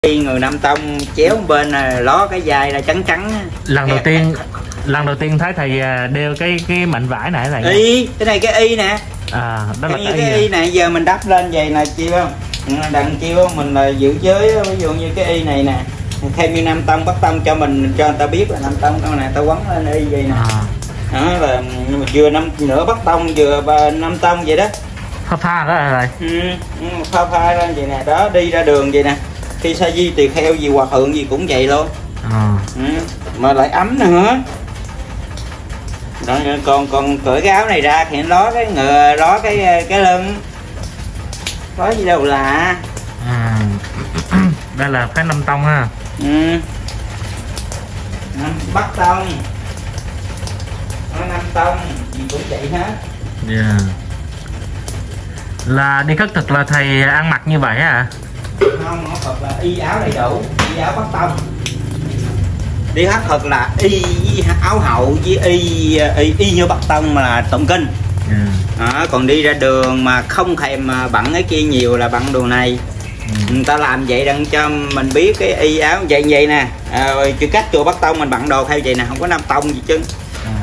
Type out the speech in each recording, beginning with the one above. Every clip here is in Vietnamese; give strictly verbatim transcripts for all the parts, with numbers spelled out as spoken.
Khi người Nam Tông chéo bên này, ló cái vai là trắng trắng. Lần đầu tiên lần đầu tiên thấy thầy đeo cái cái mảnh vải này thầy. Y, cái này cái y nè. À, đó là cái, cái, cái y này giờ mình đắp lên vậy nè chiêu không? Đằng chiêu mình là giữ giới, ví dụ như cái y này nè. Theo như Nam Tông Bắc Tông cho mình cho người ta biết là Nam Tông đâu nè, ta quấn lên y vậy nè. À. Đó là vừa năm nửa Bắc Tông vừa Nam Tông vậy đó. Pha pha đó thầy. Ừ, pha pha lên vậy nè, đó đi ra đường vậy nè. Khi sa di tỳ kheo gì hòa thượng gì cũng vậy luôn. À. Ừ, mà lại ấm nữa. Đó, còn còn cởi cái áo này ra thì ló cái ngựa, ló cái cái lưng, có gì đâu lạ. À. Đây là phái Nam Tông ha. Ừ. Bắc Tông, Nam Tông gì cũng vậy hết. Yeah. Là đi khất thực là thầy ăn mặc như vậy hả? Không, nó thật là y áo đầy đủ, y áo Bắc Tông. Đi hát thật là y, y áo hậu với y, y y như Bắc Tông mà là tụng kinh. Yeah. Đó, còn đi ra đường mà không thèm bận cái kia nhiều là bận đồ này. Ừ. Người ta làm vậy đặng cho mình biết cái y áo vậy vậy nè. À, chứ cách chùa Bắc Tông mình bận đồ theo vậy nè, không có Nam Tông gì chứ. À.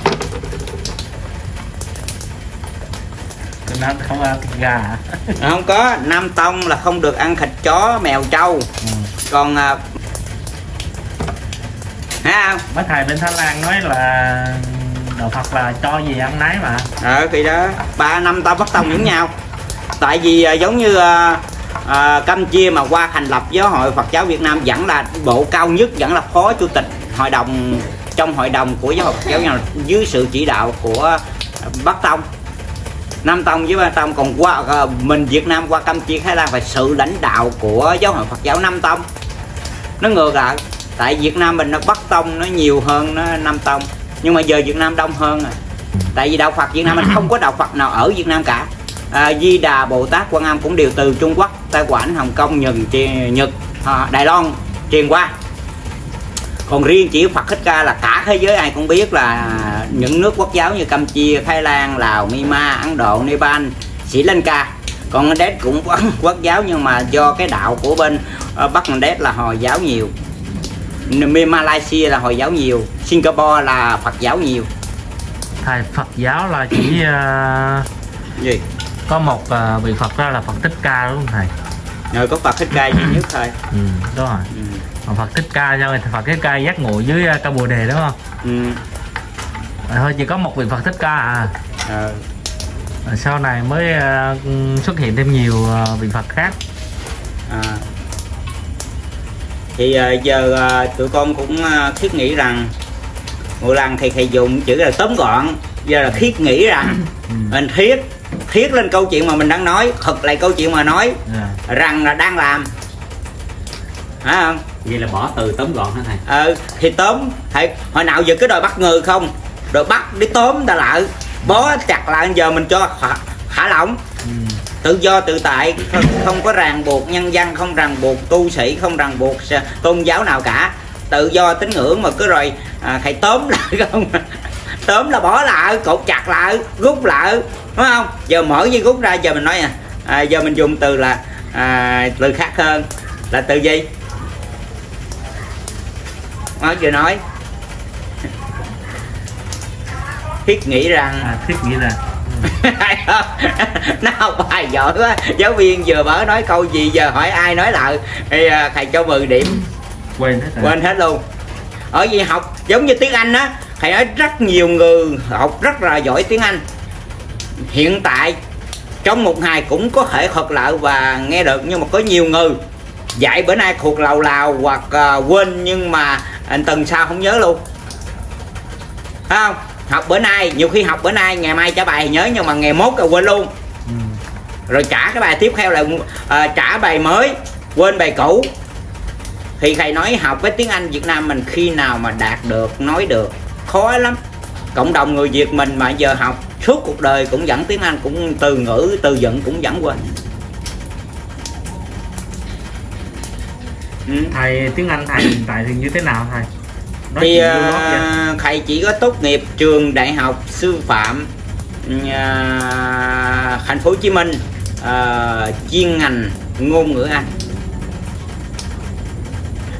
Nó không ăn thịt gà hả? Không có, Nam Tông là không được ăn thịt chó, mèo, trâu. Ừ. Còn à, thấy không? Mấy thầy bên Thái Lan nói là đạo Phật là cho gì ăn nấy mà. Ờ thì đó, ba năm Tông Bắc Tông giống nhau. Tại vì à, giống như à, à, Campuchia mà qua thành lập giáo hội Phật giáo Việt Nam vẫn là bộ cao nhất, vẫn là phó chủ tịch hội đồng trong hội đồng của giáo hội Phật giáo Việt Nam dưới sự chỉ đạo của Bắc Tông. Nam Tông với Ba Tông, còn qua mình Việt Nam qua Campuchia Thái Lan phải sự lãnh đạo của giáo hội Phật giáo Nam Tông. Nó ngược lại, tại Việt Nam mình nó Bắc Tông nó nhiều hơn nó Nam Tông, nhưng mà giờ Việt Nam đông hơn à. Tại vì đạo Phật Việt Nam mình không có đạo Phật nào ở Việt Nam cả. À, Di Đà, Bồ Tát, Quan Âm cũng đều từ Trung Quốc, Taiwan, Hồng Kông, Nhật, Nhật, Đài Loan truyền qua. Còn riêng chỉ Phật Thích Ca là cả thế giới ai cũng biết là những nước quốc giáo như Campuchia, Thái Lan, Lào, Myanmar, Ấn Độ, Nepal, Sri Lanka. Còn Đét cũng có quốc giáo nhưng mà do cái đạo của bên Bắc Đét là Hồi giáo nhiều. Malaysia là Hồi giáo nhiều, Singapore là Phật giáo nhiều. Thầy, Phật giáo là chỉ uh, gì? Có một uh, vị Phật đó là Phật Thích Ca đúng không thầy? Rồi có Phật Thích Ca duy nhất thôi. Ừ, đúng rồi. Ừ. Phật Thích Ca cho Phật Thích Ca giác ngộ dưới uh, Ca Bồ Đề đúng không? Ừ. À, thôi chỉ có một vị Phật Thích Ca à. Ừ. À, sau này mới uh, xuất hiện thêm nhiều uh, vị Phật khác. À. Thì uh, giờ uh, tụi con cũng uh, thiết nghĩ rằng một lần thì thầy dùng chữ là tóm gọn, giờ là thiết nghĩ rằng ừ. mình thiết thiết lên câu chuyện mà mình đang nói, thật lại câu chuyện mà nói yeah. rằng là đang làm, phải không? Vậy là bỏ từ tóm gọn hả thầy? Ờ thì tóm, thầy hồi nào giờ cứ đòi bắt người không, rồi bắt đi tóm ta lại, bó chặt lại, giờ mình cho thả, thả lỏng. Ừ. Tự do tự tại, không, không có ràng buộc nhân dân, không ràng buộc tu sĩ, không ràng buộc tôn giáo nào cả, tự do tín ngưỡng mà cứ rồi à, thầy tóm lại không, tóm là bỏ lại, cột chặt lại, rút lại, đúng không? Giờ mở dây rút ra, giờ mình nói à, à giờ mình dùng từ là à, từ khác hơn là từ gì? Nói chưa nói. Thiết nghĩ rằng à, thiết nghĩ rằng nó học bài giỏi quá, giáo viên vừa mới nói câu gì giờ hỏi ai nói lại thì thầy cho mười điểm, quên hết rồi. Quên hết luôn. Ở vì học giống như tiếng Anh á, thầy nói rất nhiều người học rất là giỏi tiếng Anh, hiện tại trong một ngày cũng có thể thuật lại và nghe được, nhưng mà có nhiều người dạy bữa nay thuộc lào lào hoặc uh, quên, nhưng mà anh tuần sau không nhớ luôn, phải không? Học bữa nay, nhiều khi học bữa nay ngày mai trả bài thì nhớ, nhưng mà ngày mốt là quên luôn. Ừ. Rồi trả cái bài tiếp theo là uh, trả bài mới, quên bài cũ. Thì thầy nói học với tiếng Anh Việt Nam mình khi nào mà đạt được, nói được, khó lắm. Cộng đồng người Việt mình mà giờ học suốt cuộc đời cũng dẫn tiếng Anh, cũng từ ngữ, từ vựng cũng dẫn quên. Ừ. Thầy tiếng Anh thầy hiện tại thì như thế nào thầy? Nói thì uh, thầy chỉ có tốt nghiệp trường đại học sư phạm uh, thành phố Hồ Chí Minh, uh, chuyên ngành ngôn ngữ Anh.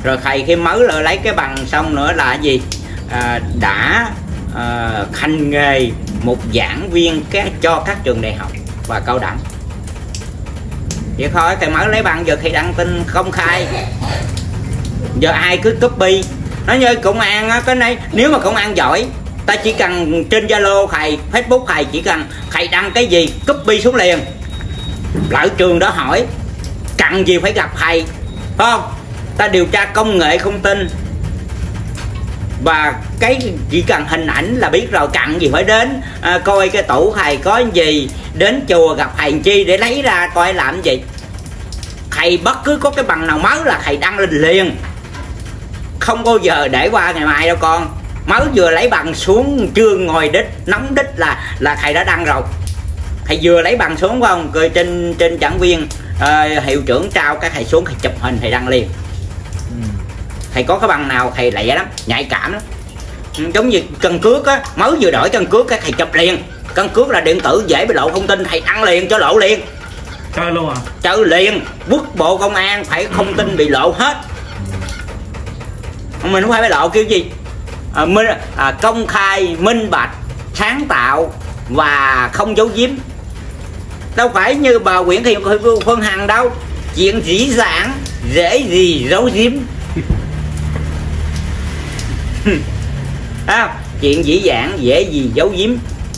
Rồi thầy khi mới lại lấy cái bằng xong nữa là gì, à, đã à, hành nghề một giảng viên cái cho các trường đại học và cao đẳng. Vậy thôi, thầy mới lấy bằng, giờ thầy đăng tin công khai, giờ ai cứ copy. Nó như công an á, cái này nếu mà công an giỏi, ta chỉ cần trên Zalo thầy, Facebook thầy, chỉ cần thầy đăng cái gì copy xuống liền, lại trường đó hỏi cần gì phải gặp thầy, phải không? Ta điều tra công nghệ thông tin và cái chỉ cần hình ảnh là biết rồi, cần gì phải đến à, coi cái tủ thầy có gì, đến chùa gặp thầy chi để lấy ra coi làm gì. Thầy bất cứ có cái bằng nào mới là thầy đăng lên liền, không bao giờ để qua ngày mai đâu con. Mới vừa lấy bằng xuống chưa ngồi đít nóng đít là là thầy đã đăng rồi. Thầy vừa lấy bằng xuống phải không, rồi trên trên giảng viên uh, hiệu trưởng trao các thầy xuống, thầy chụp hình thầy đăng liền. ừ. Thầy có cái bằng nào thầy lẹ lắm, nhạy cảm lắm. Giống như căn cước á, mới vừa đổi căn cước các thầy chụp liền. Căn cước là điện tử dễ bị lộ thông tin, thầy đăng liền cho lộ liền. Chơi luôn à? Chơi liền, quốc bộ công an phải thông tin bị lộ hết. Mình không phải bị lộ kiểu gì à, minh, à, công khai, minh bạch, sáng tạo và không giấu giếm. Đâu phải như bà Nguyễn Thị Phương Hằng đâu, chuyện dĩ dãn dễ gì giấu giếm. À, chuyện dĩ dãn dễ gì giấu giếm.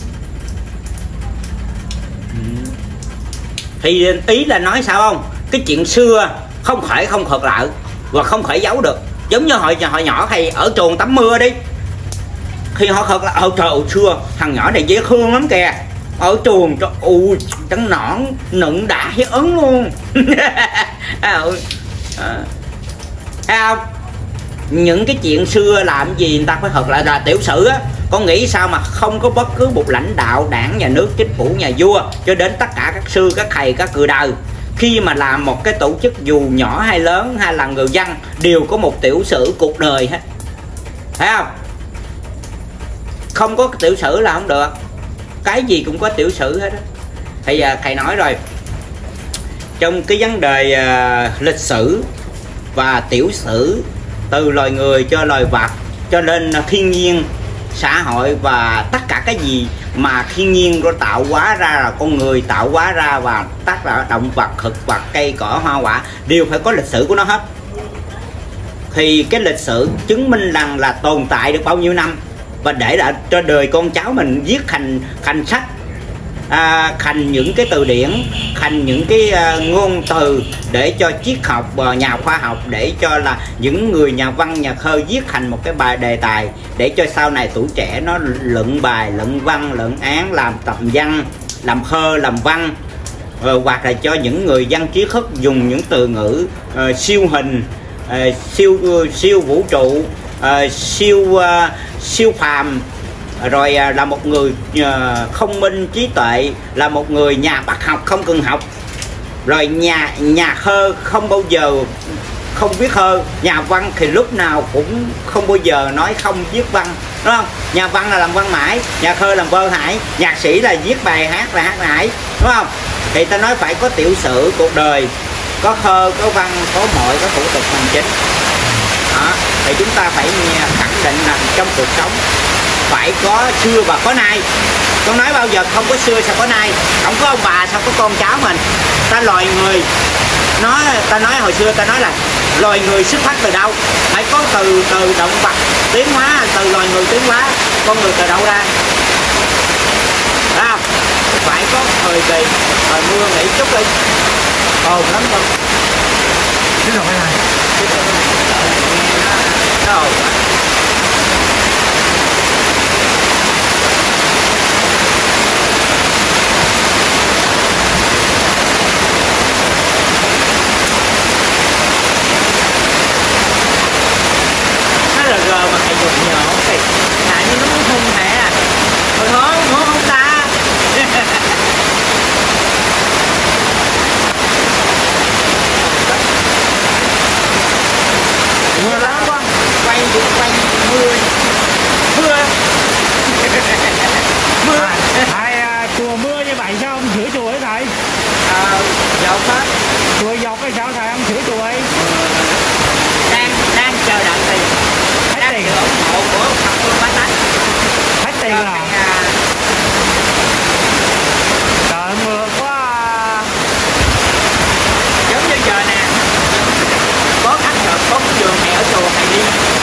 Thì ý là nói sao không, cái chuyện xưa không thể không thuật lại và không thể giấu được. Giống như hồi, hồi nhỏ thầy ở trường tắm mưa đi, khi họ thật là ở trời xưa thằng nhỏ này dễ thương lắm kìa, ở trường cho ui trắng nõn nựng đã thấy ấn luôn. à, à, thấy không? Những cái chuyện xưa làm gì người ta phải thật lại là tiểu sử á. Con nghĩ sao mà không có bất cứ một lãnh đạo đảng, nhà nước, chính phủ, nhà vua cho đến tất cả các sư, các thầy, các cự đời, khi mà làm một cái tổ chức dù nhỏ hay lớn hay là người dân đều có một tiểu sử cuộc đời hết, thấy không? Không có tiểu sử là không được, cái gì cũng có tiểu sử hết á. Thì giờ thầy nói rồi, trong cái vấn đề uh, lịch sử và tiểu sử, từ loài người cho loài vật cho nên thiên nhiên, xã hội và tất cả cái gì mà thiên nhiên nó tạo hóa ra, là con người tạo hóa ra, và tất cả động vật, thực vật, cây cỏ, hoa quả đều phải có lịch sử của nó hết. Thì cái lịch sử chứng minh rằng là tồn tại được bao nhiêu năm, và để lại cho đời con cháu mình viết thành thành sách, à, thành những cái từ điển, thành những cái uh, ngôn từ để cho triết học và nhà khoa học, để cho là những người nhà văn, nhà thơ viết thành một cái bài đề tài, để cho sau này tuổi trẻ nó luận bài, luận văn, luận án, làm tập văn, làm thơ, làm văn, uh, hoặc là cho những người văn trí thức dùng những từ ngữ uh, siêu hình, uh, siêu uh, siêu vũ trụ, uh, siêu uh, siêu phàm, rồi là một người thông minh trí tuệ, là một người nhà bác học không cần học, rồi nhà nhà thơ không bao giờ không viết thơ, nhà văn thì lúc nào cũng không bao giờ nói không viết văn, đúng không? Nhà văn là làm văn mãi, nhà thơ làm vơ hải, nhạc sĩ là viết bài hát là hát mãi, đúng không? Thì ta nói phải có tiểu sử cuộc đời, có thơ, có văn, có mọi có thủ tục hành chính. Đó, thì chúng ta phải khẳng định rằng trong cuộc sống phải có xưa và có nay. Con nói bao giờ không có xưa sao có nay, không có ông bà sao có con cháu mình. Ta loài người, nói ta nói hồi xưa ta nói là loài người xuất phát từ đâu, phải có từ từ động vật tiến hóa, từ loài người tiến hóa, con người từ đâu ra, phải không? Phải có thời kỳ, thời mưa nghỉ chút đi, ồn lắm không? Thế rồi này, nó ồn quá. Là gờ mà thầy dùng nhỏ thì thả như nó muốn hung hả, thôi thôi muốn không ta. Mưa lắm quá, quay quay mưa mưa mưa. Ai chùa mưa như vậy sao không sửa chùa ấy thầy? À, dọc hết. Chùa dọc hay sao thầy không sửa chùa ấy? Đang đang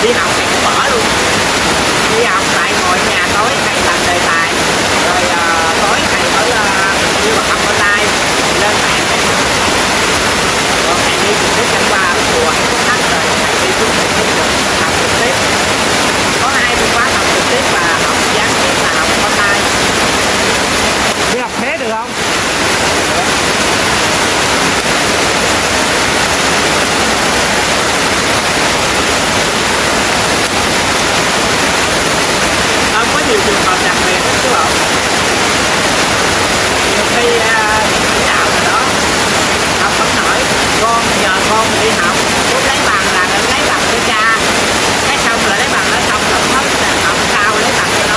đi học thầy cũng bỏ luôn, đi học lại ngồi ở nhà tối thầy làm đề tài, rồi uh, tối thầy ở uh, đi học học online lên mạng, còn thầy đi trực tiếp chẳng qua ở chùa hay có thắt rồi thầy đi xuống trực tiếp học trực tiếp. Có hai phương pháp học trực tiếp và học gián tiếp là học online. Đi học thế được không? Không có nhiều trường hợp đặc biệt đó chú ạ. Nhiều khi uh, chỉ đạo rồi đó học không nổi, con nhờ con đi học muốn lấy bằng là lấy bằng cho cha, cái xong rồi lấy bằng nó xong rồi hết là học sao lấy bằng cho nó.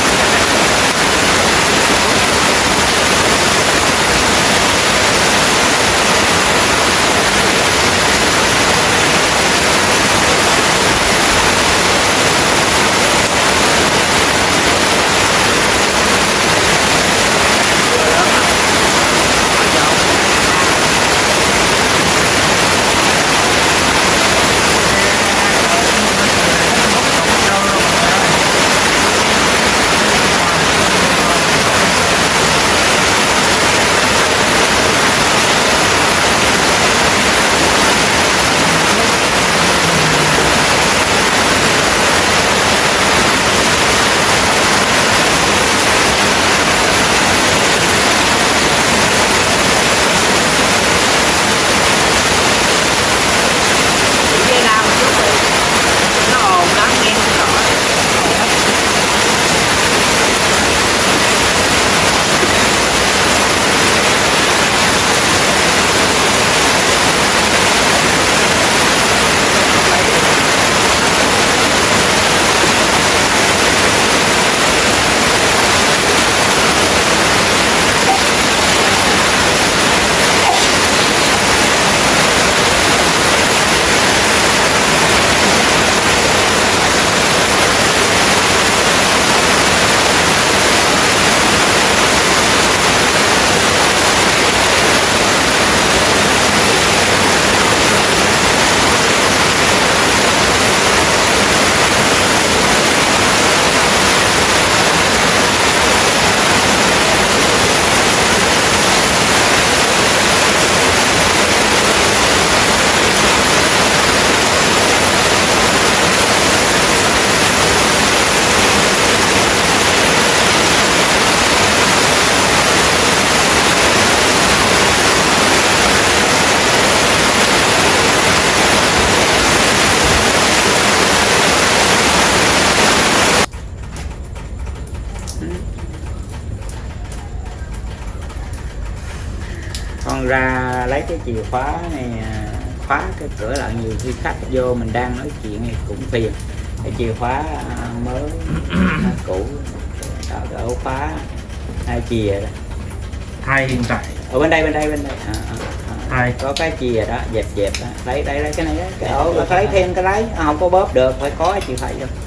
Con ra lấy cái chìa khóa này khóa cái cửa lại, nhiều khi khách vô mình đang nói chuyện này cũng phiền. Cái chìa khóa mới cũ đó, cái ổ khóa hai chìa đó. Thay hiện tại Ở bên đây bên đây bên đây à, à, à. Thay Có cái chìa đó dẹp dẹp đó. Lấy đây lấy cái này đó, cái ổ phải lấy thêm cái lấy, không có bóp được, phải có cái chìa khóa vô.